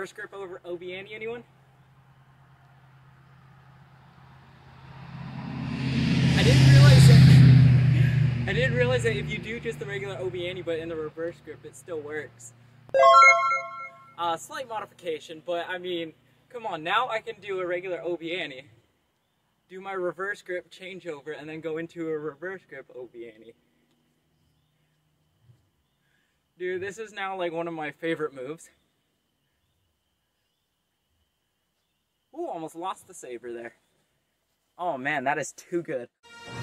reverse grip over Obi-Ani, anyone? I didn't realize that if you do just the regular Obi-Ani but in the reverse grip, it still works. Slight modification, but I mean, come on, now I can do a regular Obi-Ani, do my reverse grip changeover, and then go into a reverse grip Obi-Ani. Dude, this is now like one of my favorite moves. Ooh, almost lost the Saber there. Oh man, that is too good.